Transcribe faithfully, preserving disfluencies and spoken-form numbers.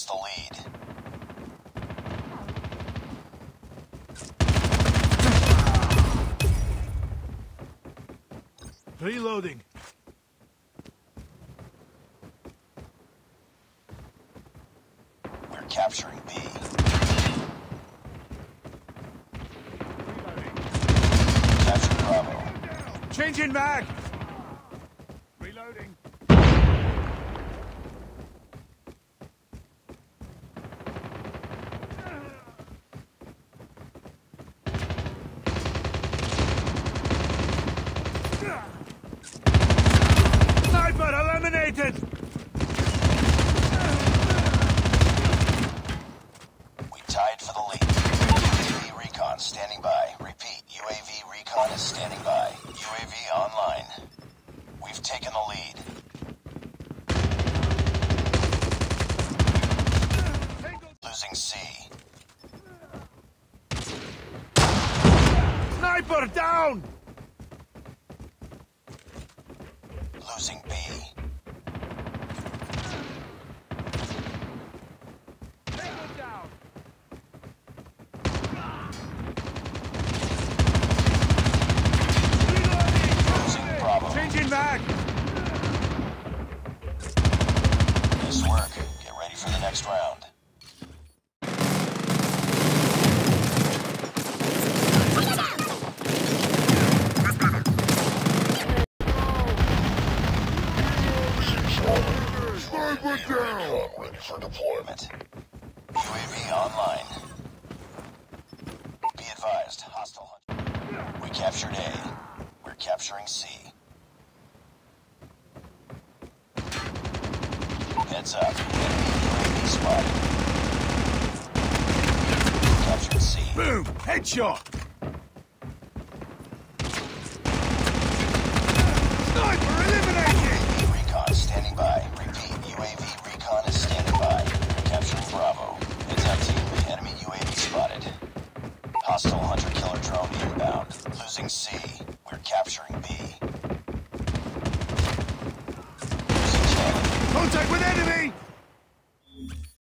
the lead. Reloading. We're capturing B. Capture Bravo. Changing mag. Reloading. Sniper eliminated. We tied for the lead. U A V recon standing by. Repeat, U A V recon is standing by. U A V online. We've taken the lead. Losing C. Sniper down. Losing B. Tango down. Losing Bravo. Changing mag. Nice work. Get ready for the next round. Sniper down. Ready for deployment. U A V online. Be advised, hostile hunt. We captured A. We're capturing C. Heads up. Enemy U A V spotted. Captured C. Boom. Headshot. Sniper eliminated. U A V recon standing by. Repeat, U A V recon is standing by. We're capturing Bravo. Heads up team. Enemy U A V spotted. Hostile hunter-killer drone inbound. Losing C. We're capturing B. Losing Charlie. Contact with enemy.